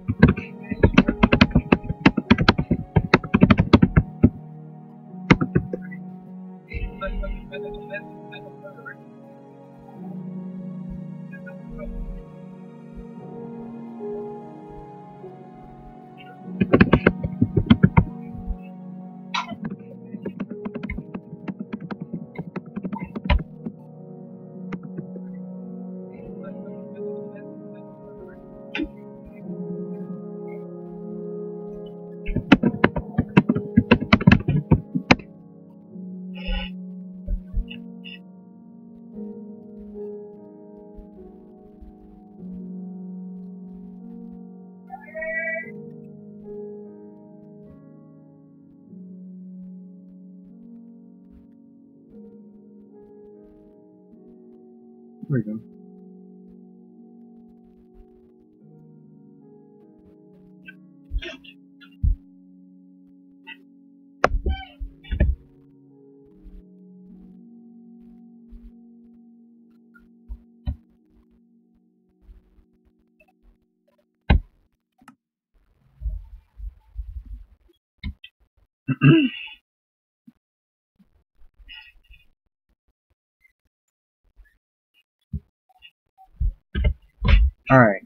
There we go. All right.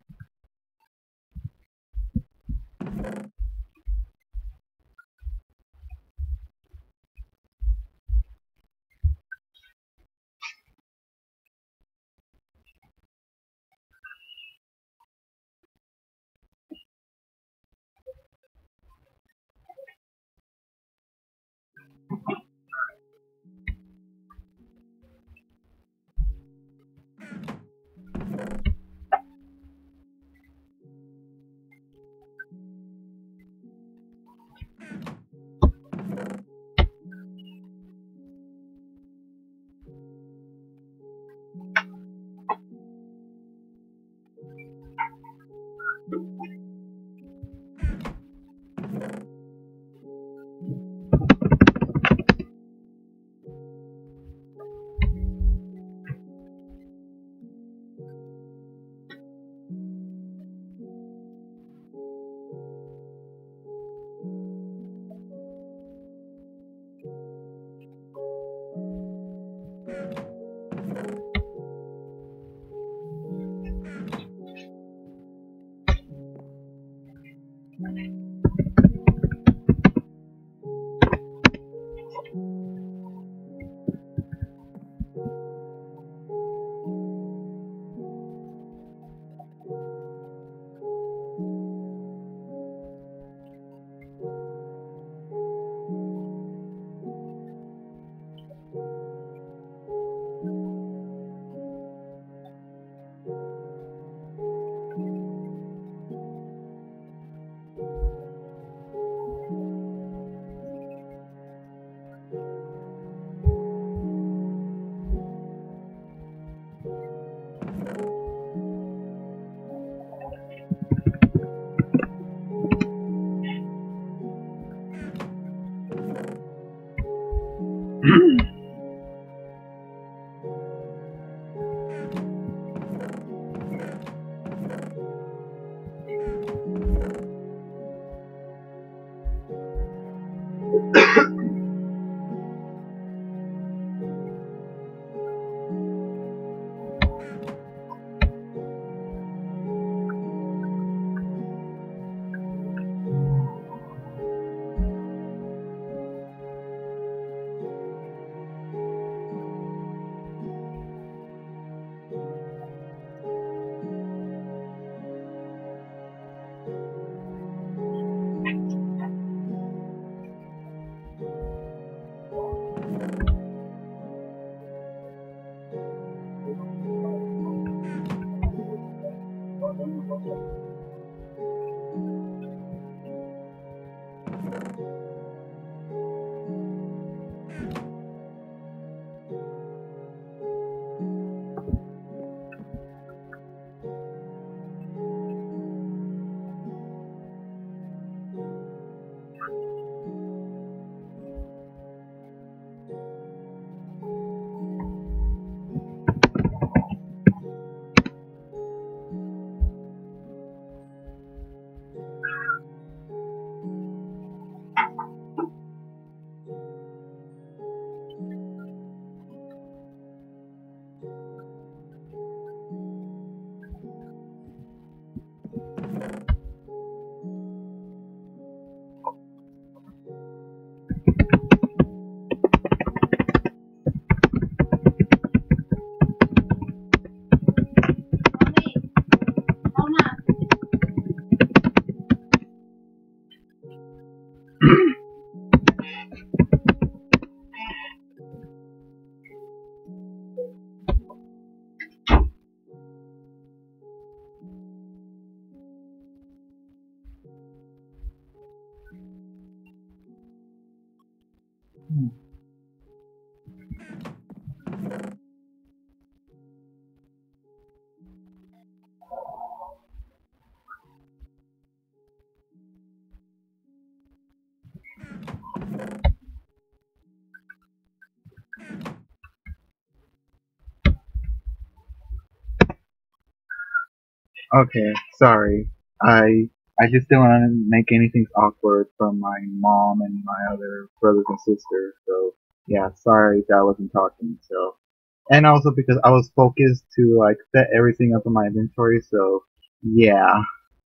Okay, sorry. I just didn't want to make anything awkward from my mom and my other brothers and sisters. So yeah, sorry that I wasn't talking. So and also because I was focused to like set everything up in my inventory. So yeah,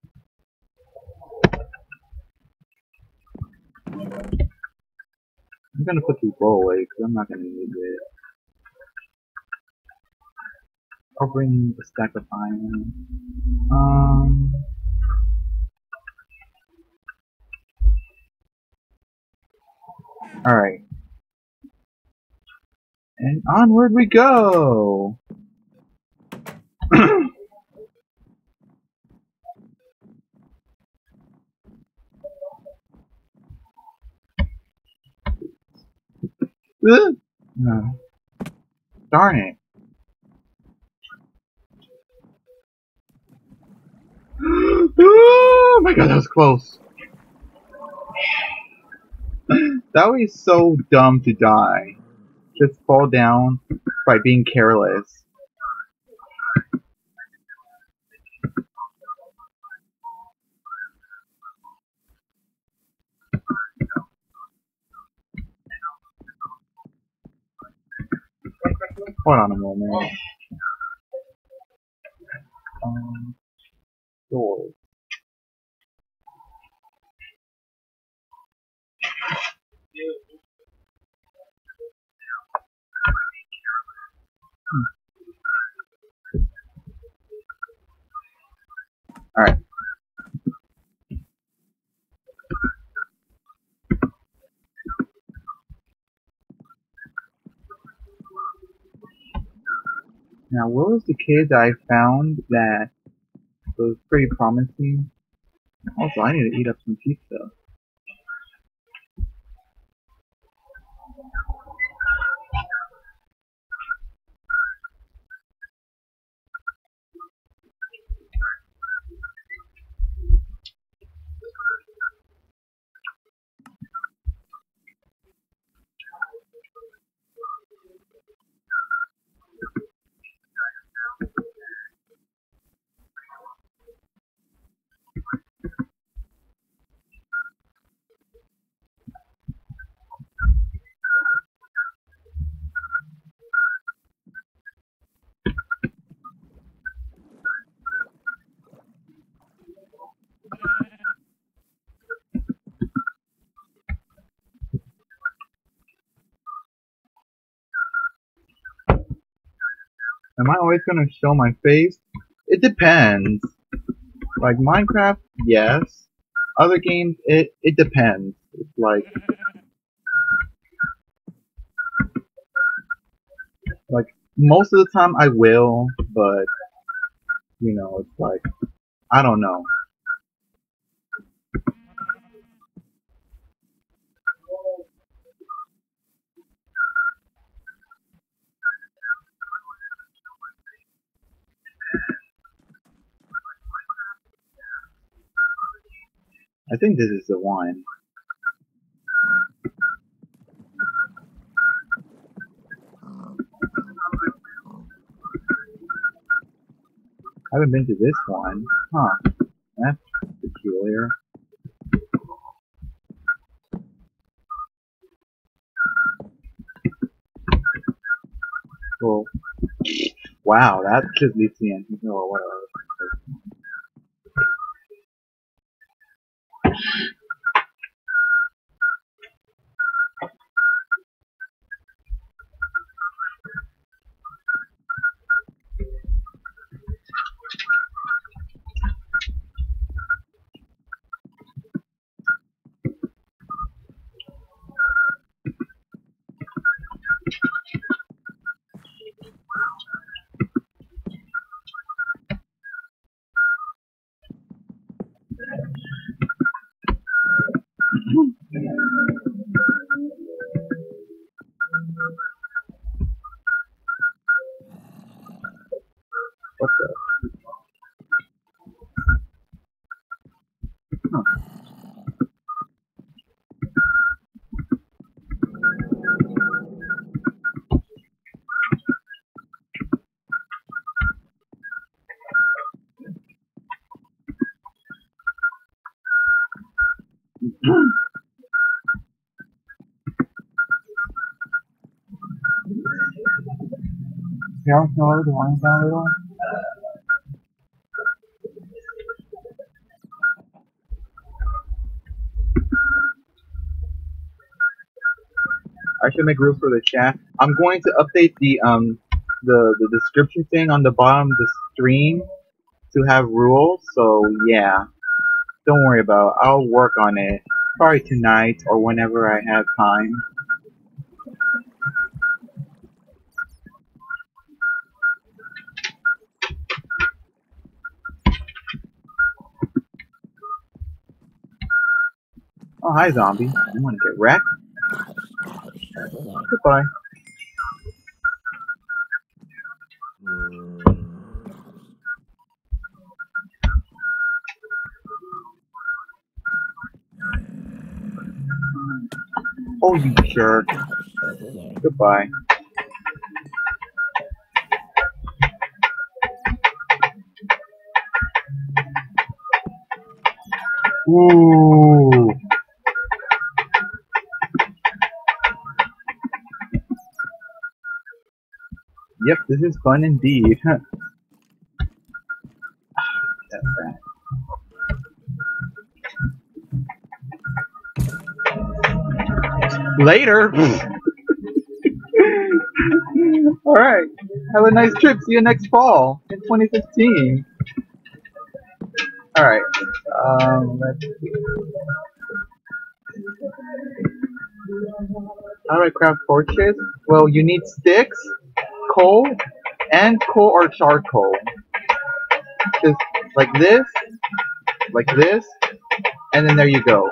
I'm gonna put these bowl away because I'm not gonna need it. I'll bring a stack of iron. Um. All right, and onward we go. No, darn it. Oh my god, that was close. That was so dumb to die. Just fall down by being careless. Hold on a moment. Um, doors. Alright. Now, what was the kid that I found that was pretty promising? Also, I need to eat up some pizza. Am I always gonna show my face? It depends. Like Minecraft, yes. Other games, it depends. It's like most of the time I will, but it's like I don't know. I think this is the one. I haven't been to this one. Huh. That's peculiar. Well, wow, that just leads the end. Oh, whatever. Y'all can lower the volume down a little. I should make rules for the chat. I'm going to update the description thing on the bottom of the stream to have rules. So yeah, don't worry about it. I'll work on it probably tonight or whenever I have time. Oh, hi, zombie. You want to get wrecked? Goodbye. Oh, you jerk. Goodbye. Ooh. Yep, this is fun indeed. That's bad. Later. Alright. Have a nice trip. See you next fall in 2015. Alright. Let's see. How do I craft torches? Well, you need sticks, coal, and coal or charcoal. Just like this, and then there you go.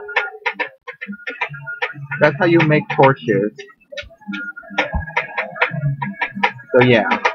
That's how you make torches. So yeah.